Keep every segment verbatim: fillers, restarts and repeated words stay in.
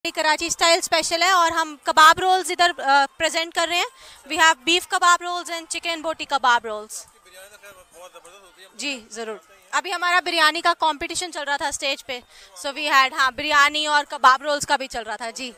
Karachi style special है और हम कबाब रोल्स इधर प्रेजेंट कर रहे हैं। We have beef kebab rolls and chicken boti kebab roles. जी ज़रूर। अभी हमारा बिरयानी का कंपटीशन चल रहा था स्टेज पे, सो वी हैड, हाँ, बिरयानी और कबाब रोल्स का भी चल रहा था जी।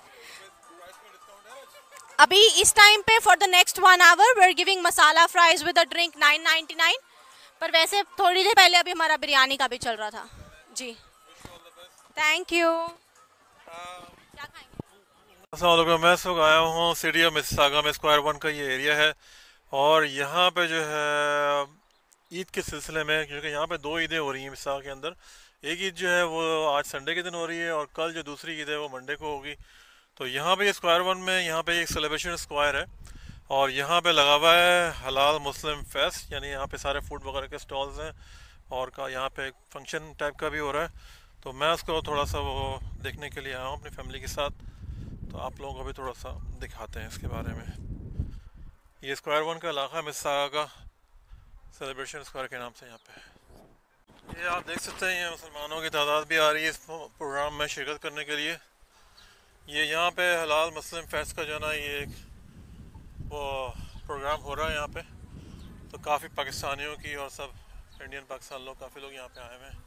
अभी इस टाइम पे for the next one hour we are giving masala fries with a drink nine ninety nine, पर वैसे थोड़ी देर पहले अभी हमारा बिरयानी का भी चल रहा था जी। Thank you. क्या खाएंगे? अस्सलाम, मैं इस वक्त आया हूँ सिटी ऑफ मिसिसागा में। स्क्वायर वन का ये एरिया है और यहाँ पे जो है ईद के सिलसिले में, क्योंकि यहाँ पे दो ईदें हो रही हैं मिसिसागा के अंदर। एक ईद जो है वो आज संडे के दिन हो रही है और कल जो दूसरी ईद है वो मंडे को होगी। तो यहाँ पे स्क्वायर वन में यहाँ पे एक सेलिब्रेशन स्क्वायर है और यहाँ पे लगा हुआ है हलाल मुस्लिम फेस्ट, यानी यहाँ पे सारे फूड वगैरह के स्टॉल्स हैं और का यहाँ पे फंक्शन टाइप का भी हो रहा है। तो मैं उसको थोड़ा सा वो देखने के लिए आया हूँ अपनी फैमिली के साथ, तो आप लोगों को भी थोड़ा सा दिखाते हैं इसके बारे में। ये स्क्वायर वन का इलाका मिसिसागा का सेलिब्रेशन स्क्वायर के नाम से यहाँ पे। ये आप देख सकते हैं ये मुसलमानों की तादाद भी आ रही है इस प्रोग्राम में शिरकत करने के लिए। ये यहाँ पे हलाल मुस्लिम फेस्ट का जो है ना ये एक वो प्रोग्राम हो रहा है यहाँ पे। तो काफ़ी पाकिस्तानियों की और सब इंडियन पाकिस्तान लोग, काफ़ी लोग यहाँ पे आए हुए हैं।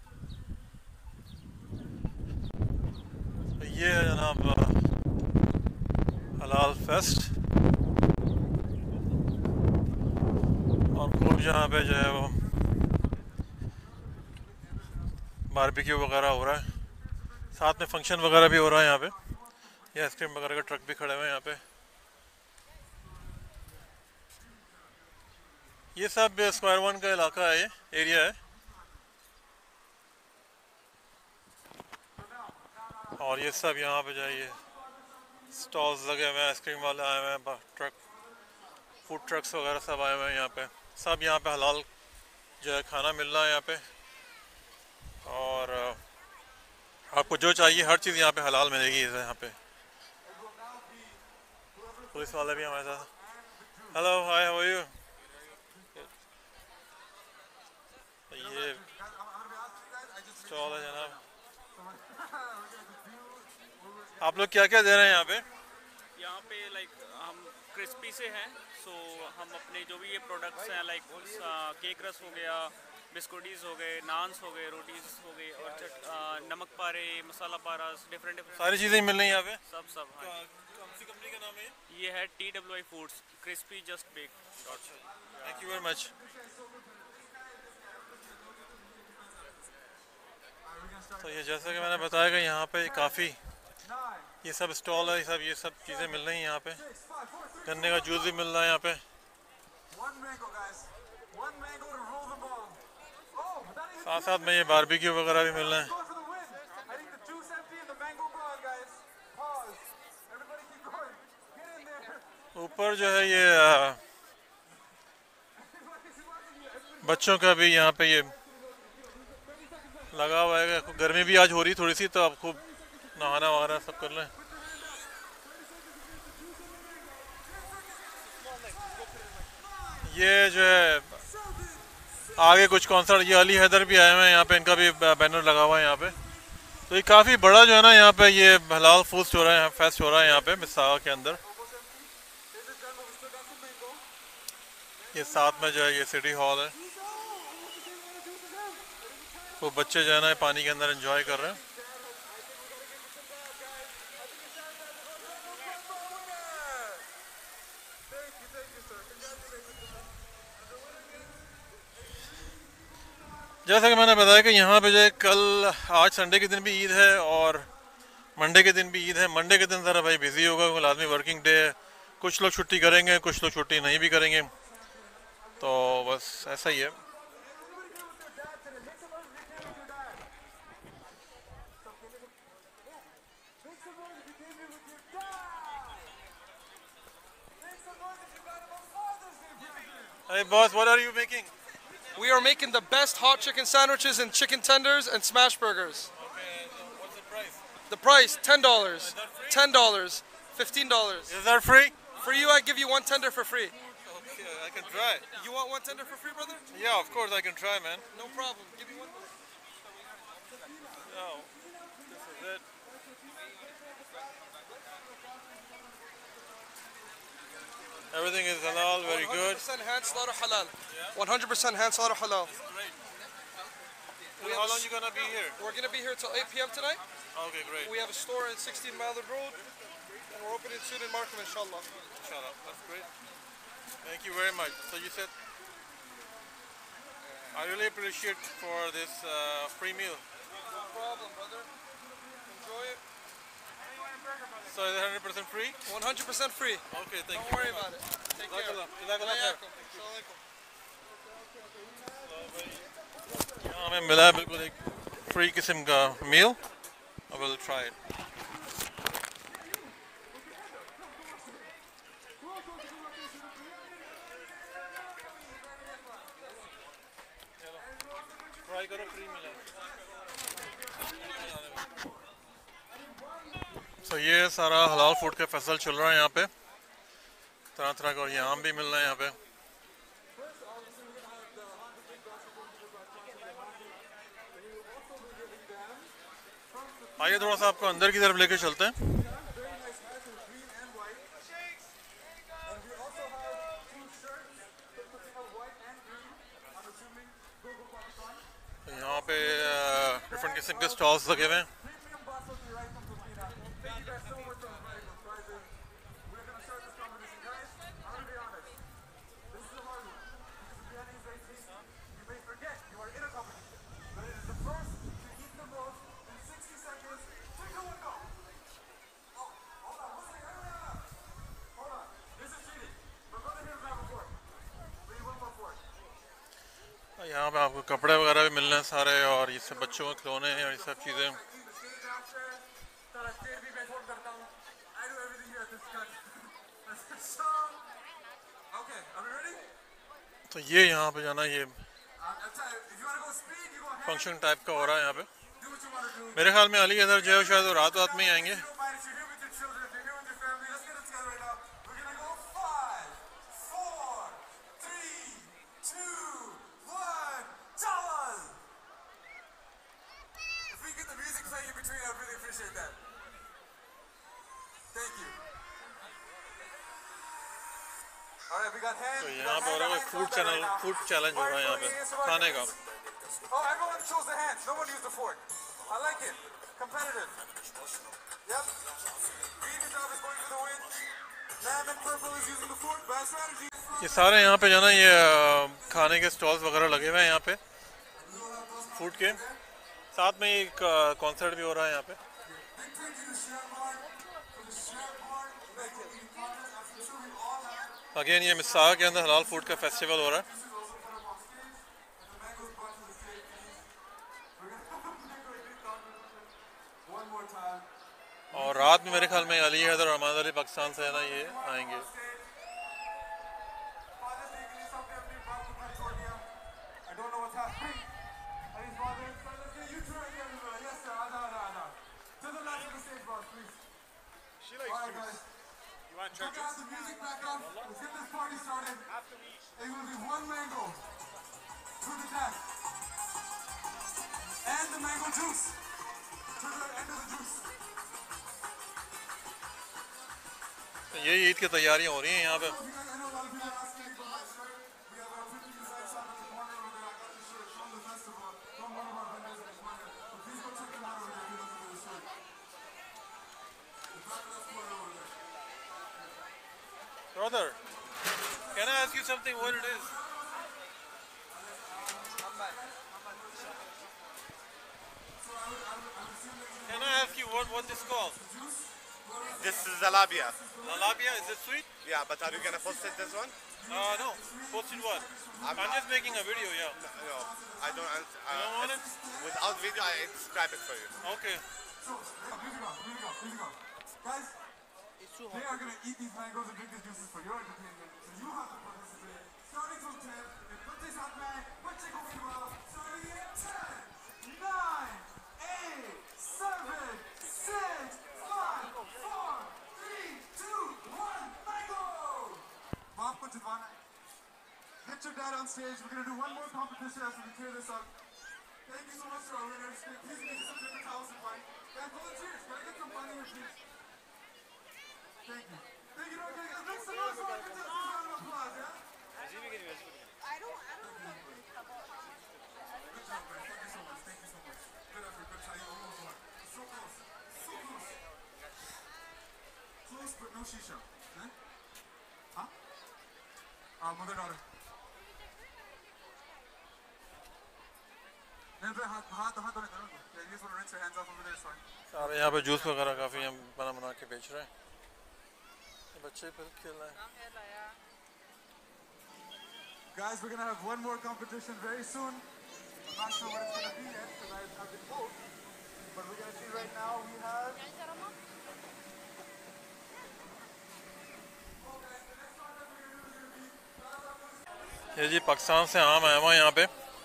तो ये है जनाब हलाल फेस्ट और खूब यहाँ पे जो है वो बारबेक्यू वगैरह हो रहा है, साथ में फंक्शन वगैरह भी हो रहा है यहाँ पे। ये आइसक्रीम वगैरह के ट्रक भी खड़े हुए हैं यहाँ पे। ये सब स्क्वायर वन का इलाका है, ये एरिया है। और ये सब यहाँ पे जाइए स्टॉल्स लगे हुए हैं, आइसक्रीम वाले आए हुए हैं, ट्रक फूड ट्रक्स वगैरह सब आए हुए हैं यहाँ पे। सब यहाँ पे हलाल जो है खाना मिल रहा है यहाँ पे और आपको जो चाहिए हर चीज़ यहाँ पे हलाल मिलेगी यहाँ पे। पुलिस वाले भी हमारे साथ। Hello, hi, how are you? ये स्टॉल है जनाब। आप लोग क्या क्या दे रहे हैं यहाँ पे? यहाँ पे लाइक हम क्रिस्पी से हैं, सो हम अपने जो भी ये प्रोडक्ट्स हैं लाइक केक रस हो गया, बिस्कुटीज़ हो गए, नान्स हो गए, रोटीज़ हो गई और चट आ, नमक पारे, मसाला पारा, डिफरेंट डिफरेंट सारी चीज़ें मिल रही हैं यहाँ पे? सब सब हाँ। कौन सी कंपनी का नाम है ये? ये है T W I foods crispy just bake. Thank you very much. तो ये जैसा कि मैंने बताया कि यहाँ पे काफ़ी ये सब स्टॉल है, ये सब ये सब चीज़ें मिल रही हैं यहाँ पे। गन्ने का जूस भी मिल रहा है यहाँ पे। साथ साथ में ये बारबेक्यू वगैरह भी मिल रहे हैं। ऊपर जो है ये बच्चों का भी यहाँ पे ये लगा हुआ है। गर्मी भी आज हो रही थोड़ी सी, तो आप खूब नहाना वगैरह सब कर लें। ये जो है आगे कुछ कॉन्सर्ट, ये अली हैदर भी आए हुए हैं यहाँ पे, इनका भी बैनर लगा हुआ है यहाँ पे। तो ये काफ़ी बड़ा जो है ना यहाँ पे ये हलाल फूड्स हो रहा है, फेस्ट हो रहा है यहाँ पे मिसिसागा के अंदर। ये साथ में जो है ये सिटी हॉल है। वो बच्चे जो है ना पानी के अंदर एंजॉय कर रहे हैं। जैसा कि मैंने बताया कि यहाँ पे जो है कल, आज संडे के दिन भी ईद है और मंडे के दिन भी ईद है। मंडे के दिन ज़रा भाई बिजी होगा क्योंकि आदमी वर्किंग डे है। कुछ लोग छुट्टी करेंगे, कुछ लोग छुट्टी नहीं भी करेंगे, तो बस ऐसा ही है। Hey boss, what are you making? We are making the best hot chicken sandwiches and chicken tenders and smash burgers. Okay, so what's the price? The price, ten dollars. Is that free? ten dollars. fifteen dollars. Is that free? For you, I give you one tender for free. Okay, I can try. You want one tender for free, brother? Yeah, of course I can try, man. No problem. Give me one. Oh, this is it. Everything is halal, very good. one hundred percent hand slaughter halal. one hundred percent hand slaughter halal. Great. So how long you gonna be here? We're gonna be here till eight p m tonight. Okay, great. We have a store in sixteen Mallard Road, and we're opening soon in Markham, inshallah. Inshallah, that's great. Thank you very much. So you said, I really appreciate for this uh, free meal. No problem, brother. Enjoy it. So is it one hundred percent free? one hundred percent free. Okay, thank Don't you. worry very about much. it. Take care. Jazakallah. Jazakallah khair. Assalamualaikum. यहाँ हमें मिला है बिल्कुल एक free किस्म का meal. I will try it. Try करो, free मिला. तो ये सारा हलाल फूड का फेस्टिवल चल रहा है यहाँ पे. तरह तरह का, और ये आम भी मिल रहा है यहाँ पे. आइए थोड़ा सा आपको अंदर की तरफ लेके चलते हैं. यहाँ पे डिफरेंट किस्म के स्टॉल्स लगे हुए हैं. यहाँ पे आपको कपड़े वगैरह भी मिलने हैं सारे, और ये सब बच्चों के खिलौने हैं और ये सब चीज़ें. तो ये यहाँ पे जाना, ये फंक्शन टाइप का हो रहा है यहाँ पे. मेरे ख्याल में अली इधर जो है शायद वो रात रात में ही आएंगे. तो यहाँ पे हो रहा है फूड चैनल फूड चैलेंज हो रहा है यहाँ पे खाने का. Oh, everyone chose the hands. No one used the fork. I like it. Competitive. Yep. Green job is going for the win. Lamb and purple is using the fork. Bad strategy. ये सारे यहाँ पे जो ना ये खाने के stalls वगैरह लगे हुए हैं यहाँ पे फूड के साथ में. एक कॉन्सर्ट भी हो रहा है यहाँ पे. अगेन ये मिसाग के अंदर हलाल फूड का फेस्टिवल हो रहा है. और रात में मेरे ख्याल में अली हैदर और अहमद अली पाकिस्तान से है ना ये आएंगे. Put the music back up. Let's get this party started. It will be one mango to the death. And the mango juice to the end of the juice. ये ईद की तैयारियां हो रही हैं यहाँ पे. Brother, can I ask you something? What it is? Can I ask you what what this called? This is Zalabia. Lalabia, is it sweet? Yeah, but are you gonna post it this one? Uh, no. Posted what? I'm, I'm just making a video, yeah. No, no, I don't. Uh, You don't want it? Without video, I describe it for you. Okay. Music up, music up, music up. Guys, they are going to eat these mangoes and drink these juices for your entertainment. So you have to participate. Starting from ten, and put this on man, put this on me, starting at ten, nine, eight, seven, six, five, four, three, two, one, mango! Bob, put it on. Get your dad on stage. We're going to do one more competition after we clear this up. Thank you so much to our winners. Please make some paper towels and money. Guys, volunteers, can I get some money here, please? Thank you. Thank you. Make some noise for our contestants. Good job, guys. Thank you so much. Thank you so much. Good effort. Good try. You almost won. So close. So close. Close, but no shisha. Eh? Huh? Uh, mother daughter. नहीं तो हाथ हाथ हाथ धोने करो. Yeah, you just want to rinse your hands off over there. Sorry. सारे यहाँ पे जूस वगैरह काफ़ी हम बना बना के बेच रहे हैं. बच्चे फिर खेल रहे हैं. Guys, we're gonna have one more competition very soon. I'm not sure what it's gonna be yet because I've, I've been told. But we're gonna see right now. We have. ये जी पाकिस्तान से आम आया हुआ यहाँ पे.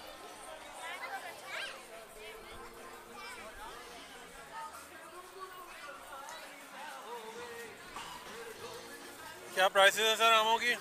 क्या प्राइसेस हैं sir आमों की?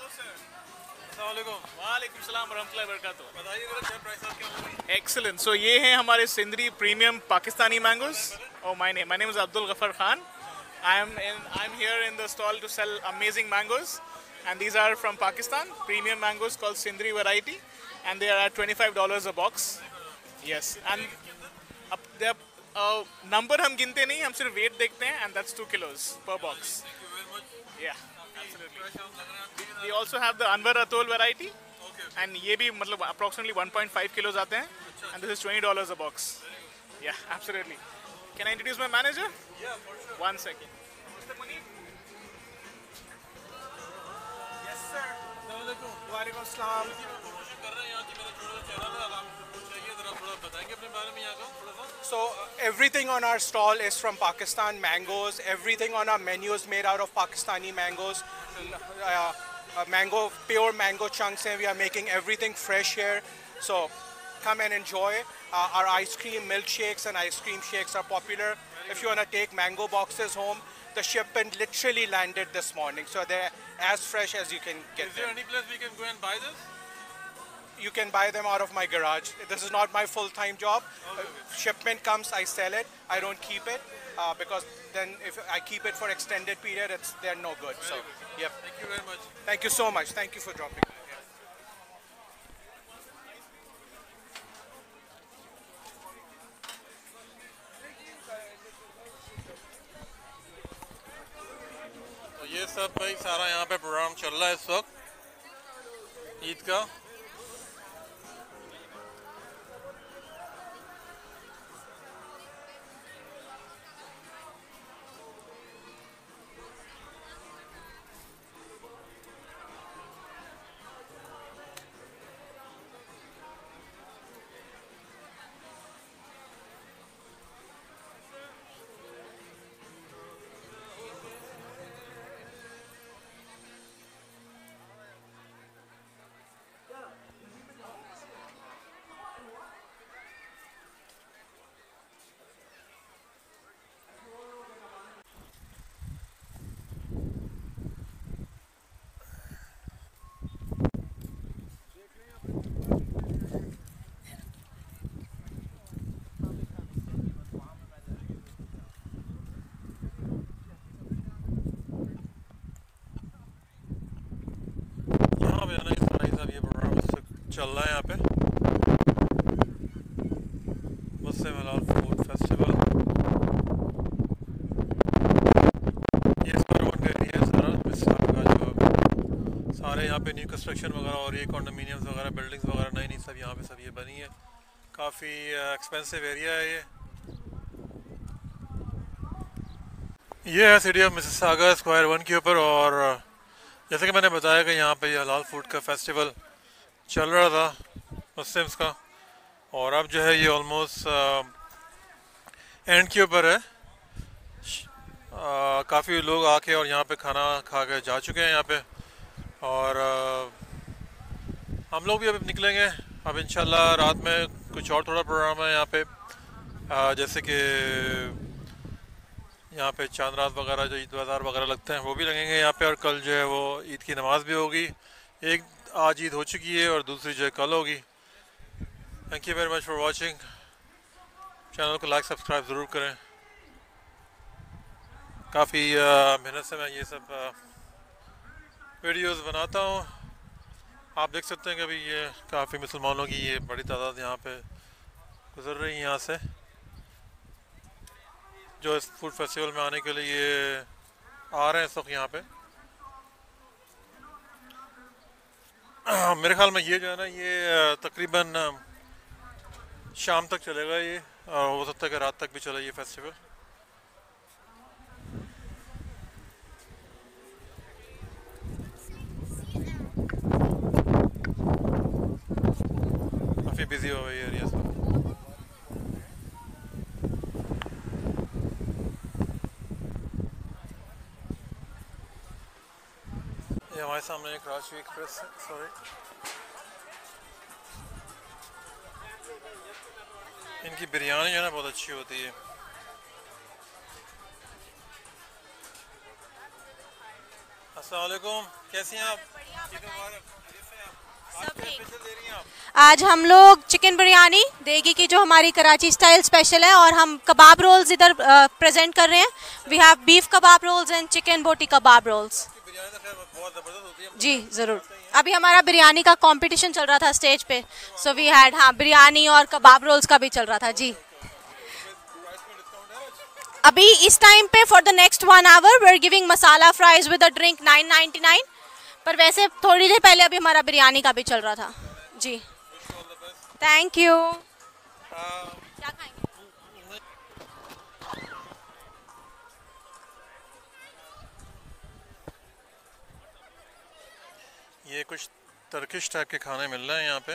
वालेकुम सलाम रहमतुल्लाहि व बरकातुहू. बताइए जरा क्या प्राइस क्या होगी? Excellent. So ये हैं हमारे Sindhri premium Pakistani mangoes. Oh, my name. My name is Abdul Ghaffar Khan. I am in. I'm here in the stall to sell amazing mangoes, and these are from Pakistan. Premium mangoes called Sindri variety, and they are at twenty-five dollars a box. Yes, and अब they are uh, number हम गिनते नहीं, हम सिर्फ weight देखते हैं, and that's two kilos per box. Yeah, absolutely. We also have the Anwar Atoll variety, and ये भी मतलब approximately one point five kilos आते हैं, and this is twenty dollars a box. Yeah, absolutely. Can I introduce my manager? Yeah, for sure. One second. Mister Munib. Yes, sir. वालेकुम सलाम. Promotion कर रहे हैं यहाँ की मेरा छोटा सा चैनल है. आप चाहिए जरा थोड़ा बताएंगे अपने बारे में यहाँ का थोड़ा सा. So uh, everything on our stall is from Pakistan mangoes. Everything on our menu is made out of Pakistani mangoes. Uh, uh, mango, pure mango chunks, and we are making everything fresh here. So come and enjoy. Uh, our ice cream milkshakes and ice cream shakes are popular. If you want to take mango boxes home, the shipment literally landed this morning. So they're as fresh as you can get Is there them. any place we can go and buy this? You can buy them out of my garage. This is not my full-time job. Uh, shipment comes, I sell it. I don't keep it uh, because then if I keep it for extended period, it's they're no good. So, yep. Thank you very much. Thank you so much. Thank you for dropping. तो ये सब भाई सारा यहाँ पे programme चल रहा है इस वक्त ईद का. यहाँ पे आना इस तरह साहब ये प्रोग्राम इस वक्त चल रहा है यहाँ पे. Muslim halal food festival. ये स्क्वायर वन का एरिया है सारा मिसाल का जो सारे यहाँ पे न्यू कंस्ट्रक्शन वगैरह और ये कॉन्डोमिनियम्स वगैरह बिल्डिंग्स वगैरह नई नई सब यहाँ पे सब ये बनी है. काफ़ी एक्सपेंसिव एरिया है ये. ये है city of Mississauga square one के ऊपर. और जैसे कि मैंने बताया कि यहाँ पे ये हलाल फूड का फेस्टिवल चल रहा था मुस्लिम्स का, और अब जो है ये ऑलमोस्ट एंड के ऊपर है. काफ़ी लोग आके और यहाँ पे खाना खा के जा चुके हैं यहाँ पे. और आ, हम लोग भी अब निकलेंगे अब इंशाल्लाह. रात में कुछ और थोड़ा प्रोग्राम है यहाँ पे, आ, जैसे कि यहाँ पे चांद रात वगैरह जो ईद बाज़ार वगैरह लगते हैं वो भी लगेंगे यहाँ पे. और कल जो है वो ईद की नमाज़ भी होगी. एक आज ईद हो चुकी है और दूसरी जो है कल होगी. Thank you very much for watching. Channel को लाइक सब्सक्राइब ज़रूर करें. काफ़ी मेहनत से मैं ये सब वीडियोस बनाता हूँ। आप देख सकते हैं कि अभी ये काफ़ी मुसलमानों की ये बड़ी तादाद यहाँ पे गुजर रही है यहाँ से, जो इस फूड फेस्टिवल में आने के लिए आ रहे हैं इस वक्त यहाँ पे। मेरे ख्याल में ये जो है ना ये तकरीबन शाम तक चलेगा ये, और हो सकता है कि रात तक भी चले ये फेस्टिवल। काफ़ी बिजी हो गई एरिया से। ये हमारे सामने एक कराची एक्सप्रेस है, सॉरी। इनकी बिरयानी जो है ना बहुत अच्छी होती है। अस्सलाम वालेकुम, कैसी हैं आप? सब ठीक। आज हम लोग चिकन बिरयानी देगी की जो हमारी कराची स्टाइल स्पेशल है, और हम कबाब रोल्स इधर प्रेजेंट कर रहे हैं। We have beef kebab rolls and chicken boti kebab roles. जी ज़रूर। अभी हमारा बिरयानी का कंपटीशन चल रहा था स्टेज पे, सो वी हैड, हाँ, बिरयानी और कबाब रोल्स का भी चल रहा था जी। अभी इस टाइम पे for the next one hour we are giving masala fries with a drink nine ninety nine, पर वैसे थोड़ी देर पहले अभी हमारा बिरयानी का भी चल रहा था जी। Thank you. क्या खाएंगे? ये कुछ टर्किश टाइप के खाने मिल रहे हैं यहाँ पे।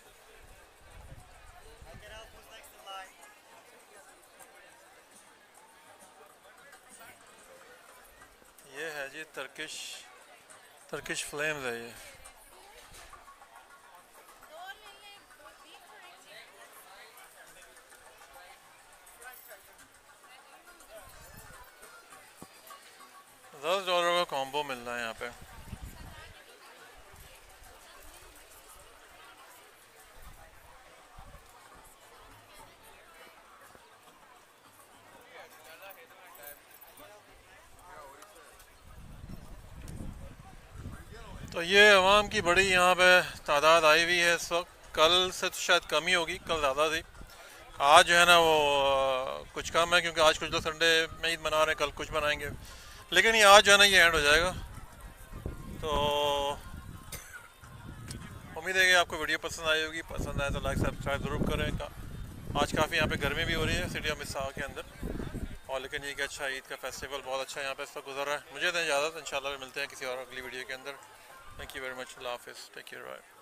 ये है जी टर्किश टर्किश फ्लेम्स है ये। दस डॉलर का कॉम्बो मिल रहा है यहाँ पे। तो ये अवाम की बड़ी यहाँ पे तादाद आई हुई है इस वक्त। कल से तो शायद कम ही होगी, कल ज़्यादा थी। आज जो है ना वो कुछ कम है, क्योंकि आज कुछ लोग संडे में ईद मना रहे हैं, कल कुछ मनाएंगे। लेकिन ये आज जो है ना ये एंड हो जाएगा। तो उम्मीद है कि आपको वीडियो पसंद आई होगी। पसंद आए तो लाइक सब्सक्राइब ज़रूर करें। आज काफ़ी यहाँ पे गर्मी भी हो रही है सिटी ऑफ मिस्सागा के अंदर, और लेकिन ये कि अच्छा ईद का फेस्टिवल बहुत अच्छा यहाँ पे इस वक्त गुजर रहा है। मुझे तो इजाज़त, इंशाल्लाह मिलते हैं किसी और अगली वीडियो के अंदर। Thank you very much. Allah Hafiz. Take care. Bye.